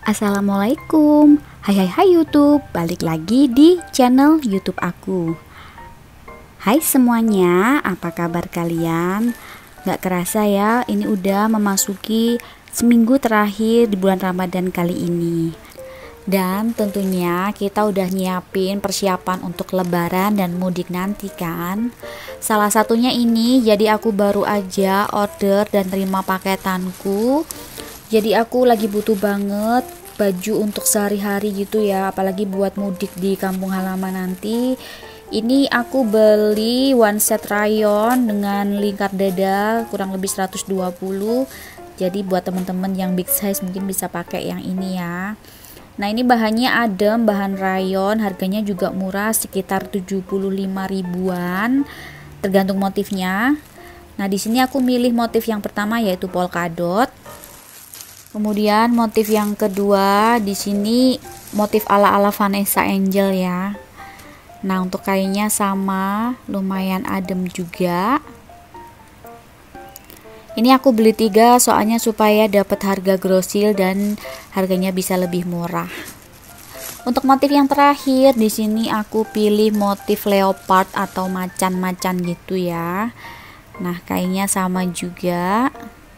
Assalamualaikum. Hai YouTube, balik lagi di channel YouTube aku. Hai semuanya, apa kabar kalian? Gak kerasa ya, ini udah memasuki seminggu terakhir di bulan Ramadan kali ini. Dan tentunya kita udah nyiapin persiapan untuk lebaran dan mudik nanti kan. Salah satunya ini, jadi aku baru aja order dan terima paketanku. Jadi aku lagi butuh banget baju untuk sehari-hari gitu ya, apalagi buat mudik di kampung halaman nanti. Ini aku beli one set rayon dengan lingkar dada kurang lebih 120. Jadi buat teman-teman yang big size mungkin bisa pakai yang ini ya. Nah, ini bahannya adem, bahan rayon, harganya juga murah sekitar 75 ribuan tergantung motifnya. Nah, di sini aku milih motif yang pertama yaitu polkadot. Kemudian motif yang kedua di sini motif ala-ala Vanessa Angel ya. Nah, untuk kainnya sama, lumayan adem juga. Ini aku beli 3 soalnya supaya dapat harga grossil dan harganya bisa lebih murah. Untuk motif yang terakhir di sini aku pilih motif leopard atau macan-macan gitu ya. Nah, kainnya sama juga.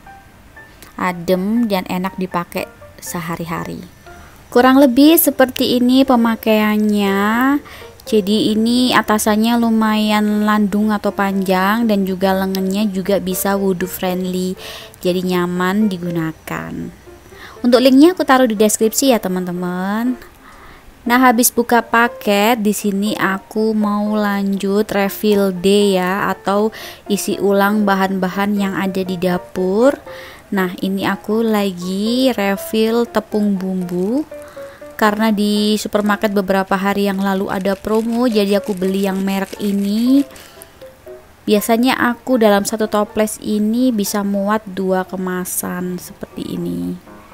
Adem dan enak dipakai sehari-hari. Kurang lebih seperti ini pemakaiannya. Jadi ini atasannya lumayan landung atau panjang dan juga lengannya juga bisa wudhu friendly. Jadi nyaman digunakan. Untuk linknya aku taruh di deskripsi ya teman-teman. Nah, habis buka paket di sini aku mau lanjut refill day ya, atau isi ulang bahan-bahan yang ada di dapur. Nah, ini aku lagi refill tepung bumbu karena di supermarket beberapa hari yang lalu ada promo, jadi aku beli yang merek ini. Biasanya aku dalam satu toples ini bisa muat 2 kemasan seperti ini.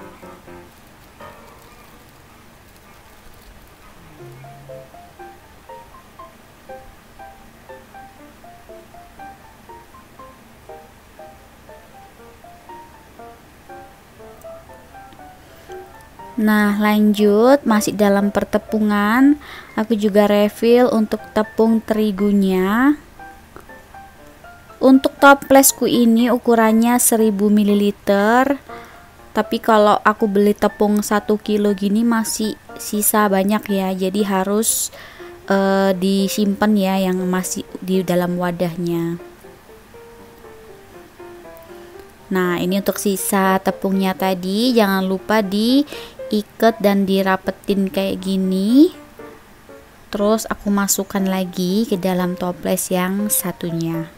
Nah, lanjut masih dalam pertepungan, aku juga refill untuk tepung terigunya. Untuk toplesku ini ukurannya 1000 ml. Tapi kalau aku beli tepung 1 kilo gini masih sisa banyak ya. Jadi harus disimpan ya yang masih di dalam wadahnya. Nah, ini untuk sisa tepungnya tadi, jangan lupa diikat dan dirapetin kayak gini. Terus aku masukkan lagi ke dalam toples yang satunya.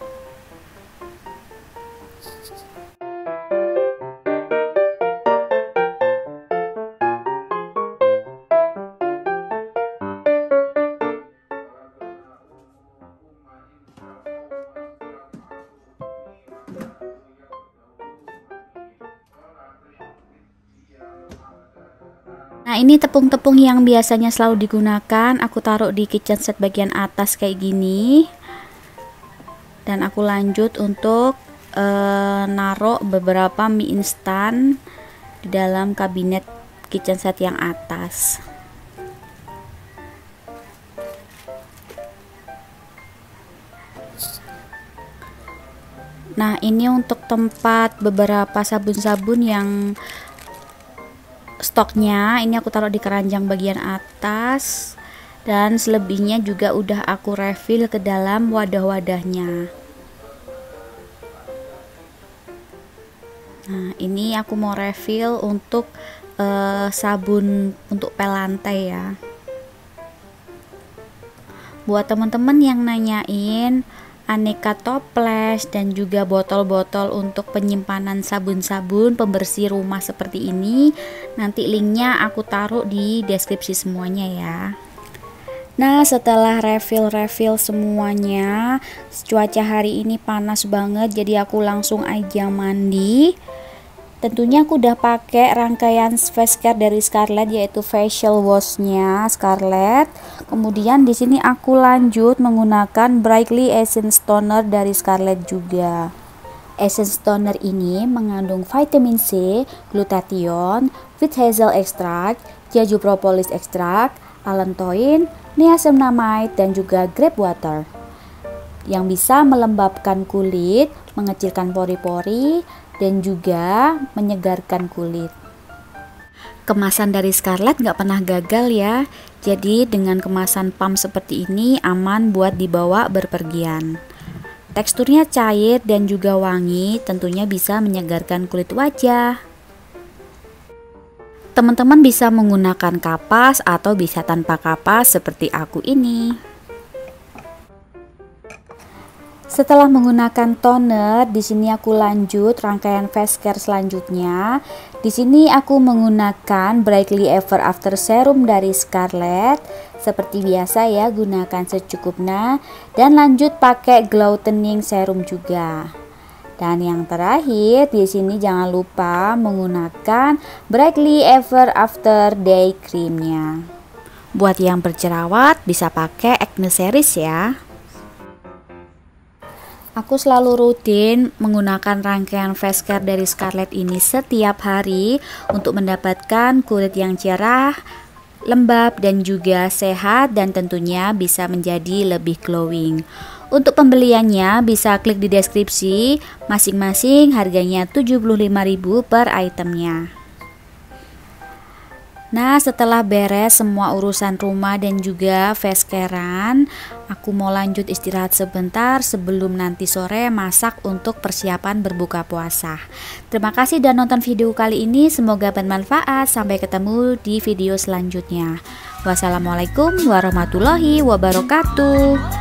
Nah, ini tepung-tepung yang biasanya selalu digunakan, aku taruh di kitchen set bagian atas kayak gini. Dan aku lanjut untuk naruh beberapa mie instan di dalam kabinet kitchen set yang atas. Nah, ini untuk tempat beberapa sabun-sabun yang stoknya, ini aku taruh di keranjang bagian atas, dan selebihnya juga udah aku refill ke dalam wadah-wadahnya. Nah, ini aku mau refill untuk sabun untuk pel lantai ya. Buat teman-teman yang nanyain aneka toples dan juga botol-botol untuk penyimpanan sabun-sabun pembersih rumah seperti ini, nanti linknya aku taruh di deskripsi semuanya ya. Nah, setelah refill semuanya, cuaca hari ini panas banget, jadi aku langsung aja mandi. Tentunya aku udah pakai rangkaian face care dari Scarlett, yaitu facial washnya Scarlett. Kemudian di sini aku lanjut menggunakan Brightly Essence Toner dari Scarlett juga. Essence toner ini mengandung vitamin C, glutathione, Wheat hazel extract, Jeju propolis extract, allantoin, niacinamide, dan juga grape water yang bisa melembabkan kulit, mengecilkan pori-pori, dan juga menyegarkan kulit. Kemasan dari Scarlett nggak pernah gagal ya, jadi dengan kemasan pump seperti ini aman buat dibawa berpergian. Teksturnya cair dan juga wangi, tentunya bisa menyegarkan kulit wajah. Teman-teman bisa menggunakan kapas atau bisa tanpa kapas seperti aku ini. Setelah menggunakan toner, di sini aku lanjut rangkaian face care selanjutnya. Di sini aku menggunakan Brightly Ever After Serum dari Scarlett. Seperti biasa ya, gunakan secukupnya dan lanjut pakai Gloutening Serum juga. Dan yang terakhir di sini jangan lupa menggunakan Brightly Ever After Day Creamnya. Buat yang berjerawat bisa pakai Acne Series ya. Aku selalu rutin menggunakan rangkaian face care dari Scarlett ini setiap hari untuk mendapatkan kulit yang cerah, lembab, dan juga sehat, dan tentunya bisa menjadi lebih glowing. Untuk pembeliannya bisa klik di deskripsi, masing-masing harganya 75.000 per itemnya. Nah, setelah beres semua urusan rumah dan juga face carean, aku mau lanjut istirahat sebentar sebelum nanti sore masak untuk persiapan berbuka puasa. Terima kasih sudah nonton video kali ini, semoga bermanfaat. Sampai ketemu di video selanjutnya. Wassalamualaikum warahmatullahi wabarakatuh.